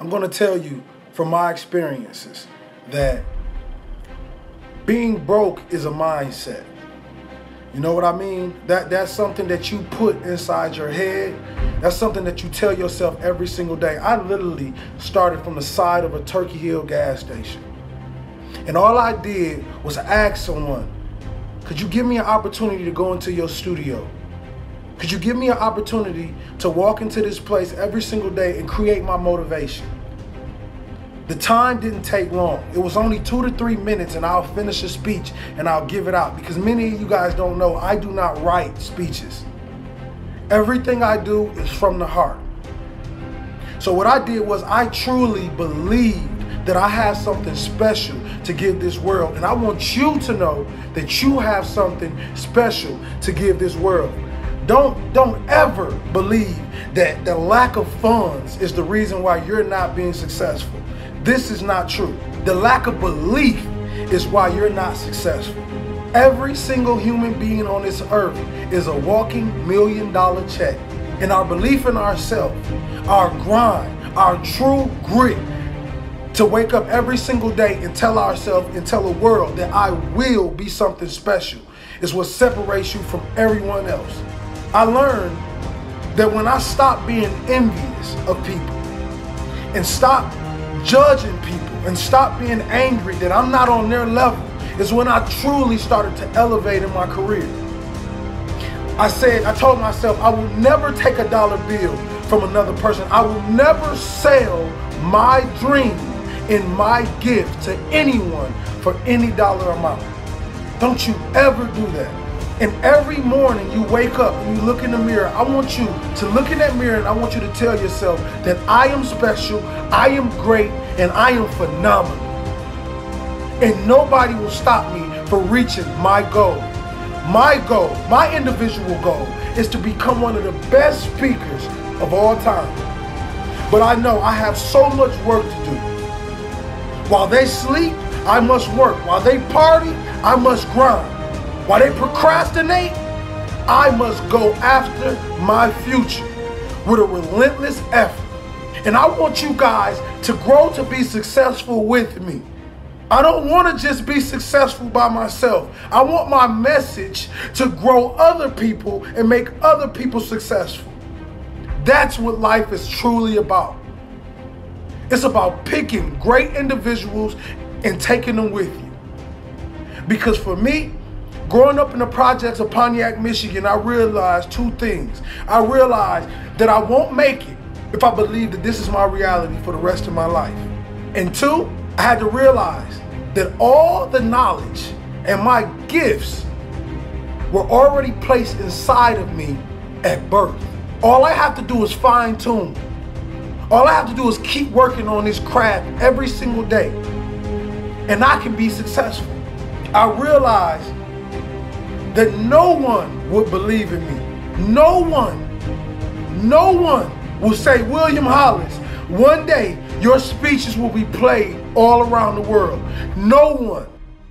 I'm going to tell you from my experiences that being broke is a mindset. You know what I mean? That's something that you put inside your head. That's something that you tell yourself every single day. I literally started from the side of a Turkey Hill gas station. And all I did was ask someone, could you give me an opportunity to go into your studio? Could you give me an opportunity to walk into this place every single day and create my motivation? The time didn't take long. It was only 2 to 3 minutes and I'll finish a speech and I'll give it out. Because many of you guys don't know, I do not write speeches. Everything I do is from the heart. So what I did was I truly believed that I have something special to give this world. And I want you to know that you have something special to give this world. Don't ever believe that the lack of funds is the reason why you're not being successful. This is not true. The lack of belief is why you're not successful. Every single human being on this earth is a walking $1 million check. And our belief in ourselves, our grind, our true grit to wake up every single day and tell ourselves and tell the world that I will be something special is what separates you from everyone else. I learned that when I stop being envious of people and stop judging people and stop being angry that I'm not on their level is when I truly started to elevate in my career. I told myself I will never take a dollar bill from another person. I will never sell my dream and my gift to anyone for any dollar amount. Don't you ever do that. And every morning you wake up and you look in the mirror, I want you to look in that mirror and I want you to tell yourself that I am special, I am great, and I am phenomenal. And nobody will stop me from reaching my goal. My goal, my individual goal, is to become one of the best speakers of all time. But I know I have so much work to do. While they sleep, I must work. While they party, I must grind. While they procrastinate, I must go after my future with a relentless effort. And I want you guys to grow to be successful with me. I don't want to just be successful by myself. I want my message to grow other people and make other people successful. That's what life is truly about. It's about picking great individuals and taking them with you. Because for me, growing up in the projects of Pontiac, Michigan, I realized two things. I realized that I won't make it if I believe that this is my reality for the rest of my life. And two, I had to realize that all the knowledge and my gifts were already placed inside of me at birth. All I have to do is fine tune. All I have to do is keep working on this craft every single day, and I can be successful. I realized that no one would believe in me. No one will say, William Hollis, one day your speeches will be played all around the world. No one.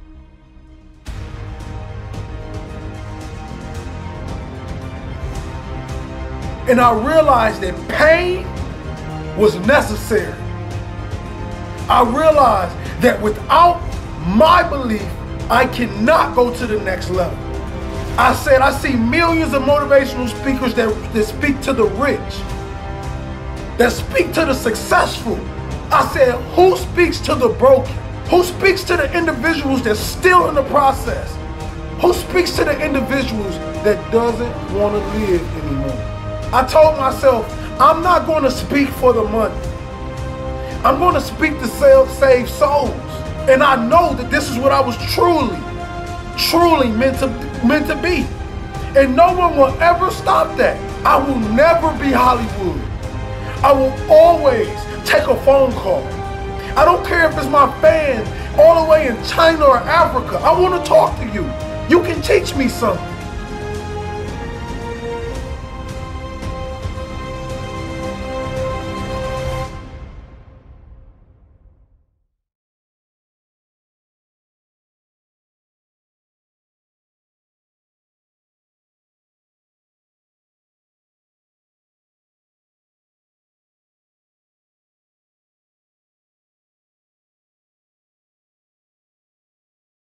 And I realized that pain was necessary. I realized that without my belief, I cannot go to the next level. I said, I see millions of motivational speakers that speak to the rich, that speak to the successful. I said, who speaks to the broken? Who speaks to the individuals that's still in the process? Who speaks to the individuals that doesn't want to live anymore? I told myself, I'm not going to speak for the money. I'm going to speak to save souls. And I know that this is what I was truly meant to be. And no one will ever stop that. I will never be Hollywood. I will always take a phone call. I don't care if it's my fans all the way in China or Africa. I want to talk to you. You can teach me something.